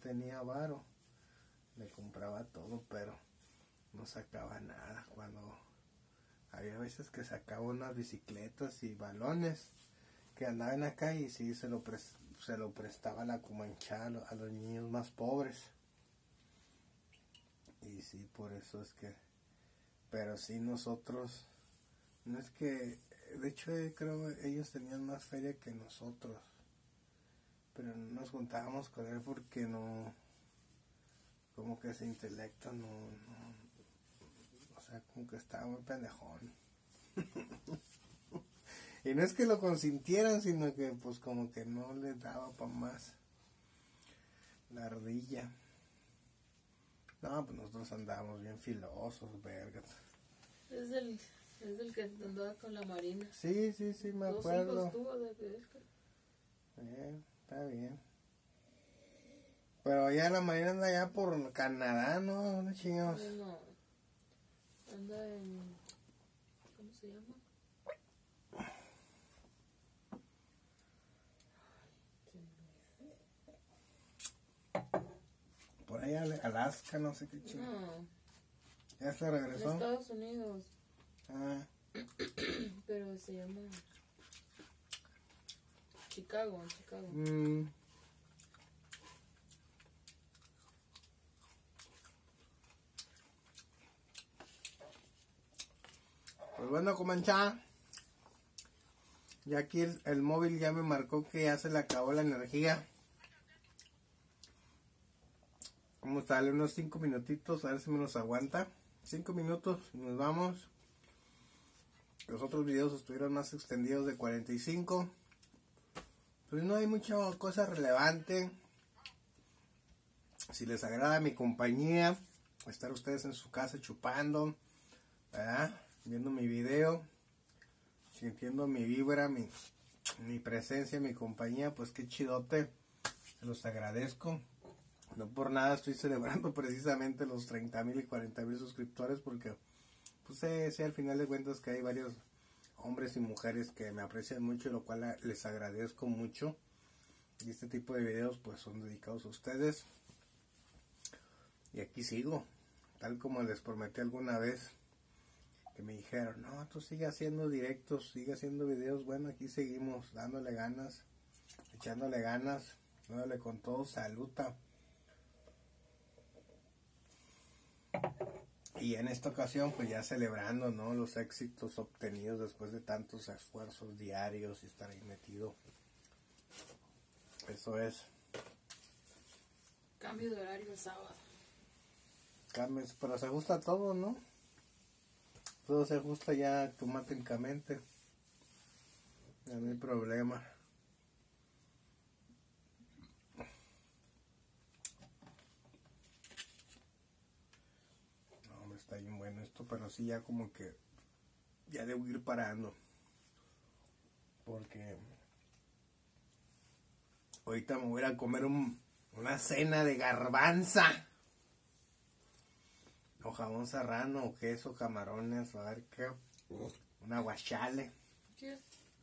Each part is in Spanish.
tenía varo, le compraba todo, pero no sacaba nada. Cuando había veces que sacaba unas bicicletas y balones que andaban acá, y sí se lo prestaba a la Comanchá, a los niños más pobres. Y sí, por eso es que, pero sí, nosotros, no es que, de hecho creo ellos tenían más feria que nosotros, pero no nos juntábamos con él porque no, como que ese intelecto no, o sea, como que estaba muy pendejón. Y no es que lo consintieran, sino que pues como que no le daba para más la ardilla. No, pues nosotros andábamos bien filosos, verga. Es el que andaba con la Marina. Sí, me acuerdo. 2 hijos tuvo de que Está bien. Pero ya la Marina anda allá por Canadá, ¿no? ¿Dónde chingados? No, anda en... ¿Cómo se llama? Por allá Alaska, no sé qué chingados. No. ¿Ya se regresó? En Estados Unidos. Ah. Pero se llama... Chicago. Pues bueno, Comanchá, ya aquí el móvil ya me marcó que ya se le acabó la energía. Vamos a darle unos 5 minutitos, a ver si me los aguanta. 5 minutos y nos vamos. Los otros videos estuvieron más extendidos de 45. Pues no hay mucha cosa relevante. Si les agrada mi compañía, estar ustedes en su casa chupando, ¿verdad? Viendo mi video, sintiendo mi vibra, mi presencia, mi compañía, pues qué chidote. Se los agradezco. No por nada estoy celebrando precisamente los 30,000 y 40,000 suscriptores, porque pues sé al final de cuentas que hay varios hombres y mujeres que me aprecian mucho, lo cual les agradezco mucho. Y este tipo de videos pues son dedicados a ustedes. Y aquí sigo, tal como les prometí alguna vez, que me dijeron, no, tú sigue haciendo directos, sigue haciendo videos. Bueno, aquí seguimos dándole ganas, echándole ganas, dándole con todo, saluta. Y en esta ocasión pues ya celebrando, ¿no?, los éxitos obtenidos después de tantos esfuerzos diarios y estar ahí metido. Eso es. Cambio de horario el sábado. Cambios, pero se ajusta todo, ¿no? Todo se ajusta ya automáticamente. Ya no hay problema. Está bien bueno esto, pero sí ya como que ya debo ir parando, porque ahorita me voy a comer una cena de garbanza o jamón serrano o queso, camarones, a ver qué, un aguachale. ¿Qué?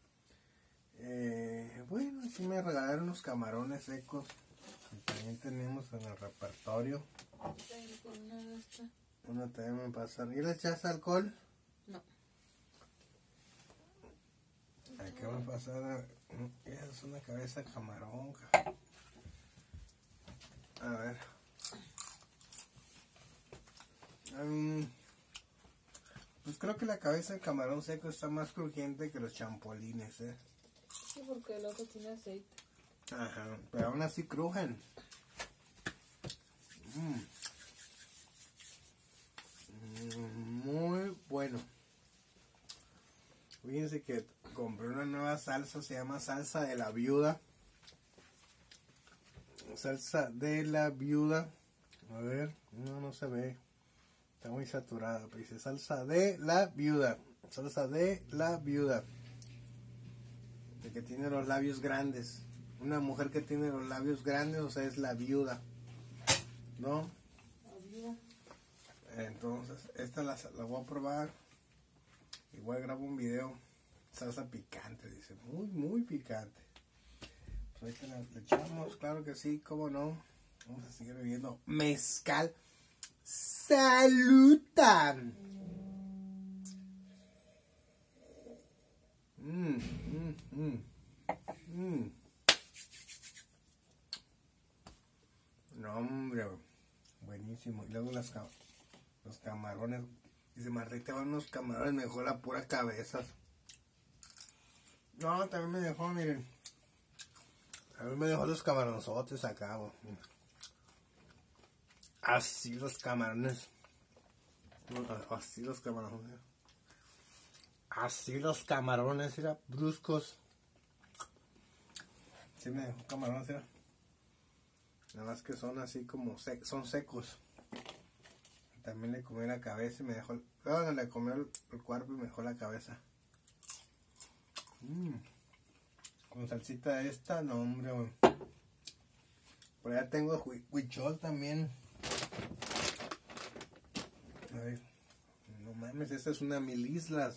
Bueno, aquí me regalaron unos camarones secos que también tenemos en el repertorio. Una también me pasaron. ¿Y le echaste alcohol? No. ¿Qué me pasaron? Es una cabeza de camarón. A ver. Pues creo que la cabeza de camarón seco está más crujiente que los champolines, ¿eh? Sí, porque el otro tiene aceite. Ajá, pero aún así crujen. Muy bueno. Fíjense que compré una nueva salsa, se llama salsa de la viuda. Salsa de la viuda. A ver, no se ve. Está muy saturada, pero dice salsa de la viuda. Salsa de la viuda. De que tiene los labios grandes. Una mujer que tiene los labios grandes, o sea, es la viuda, ¿no? La viuda. Entonces, esta la voy a probar. Igual grabo un video. Salsa picante, dice. Muy picante. Pues ahorita le echamos, claro que sí, cómo no. Vamos a seguir bebiendo mezcal. ¡Saluta! No, hombre, buenísimo. Y luego los camarones. Dice Martita, van unos camarones, me dejó la pura cabeza. No, también me dejó, miren. A mí me dejó los camaronzotes acá. Así los camarones. Así los camarones. Así los camarones, era bruscos. Sí me dejó camarones, era. Nada más que son así como son secos. También le comí la cabeza y me dejó. Luego le comió el cuerpo y me dejó la cabeza. Con salsita esta, no hombre. Por allá tengo huichol también. A ver. No mames, esta es una mil islas.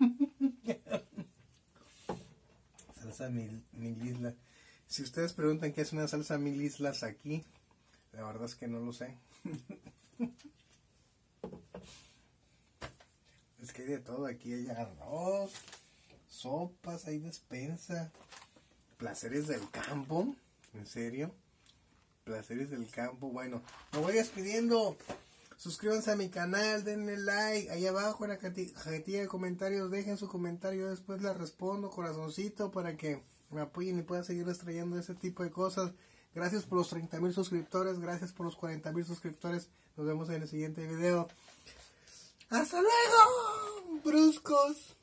Salsa mil islas. Si ustedes preguntan qué es una salsa mil islas aquí, la verdad es que no lo sé. Es que hay de todo aquí, hay arroz, sopas, hay despensa, placeres del campo, ¿en serio? Placeres del campo. Bueno, me voy despidiendo. Suscríbanse a mi canal, denle like, ahí abajo en la cajetilla de comentarios, dejen su comentario, después les respondo, corazoncito, para que me apoyen y puedan seguirles trayendo ese tipo de cosas. Gracias por los 30,000 suscriptores, gracias por los 40,000 suscriptores, nos vemos en el siguiente video. ¡Hasta luego, bruscos!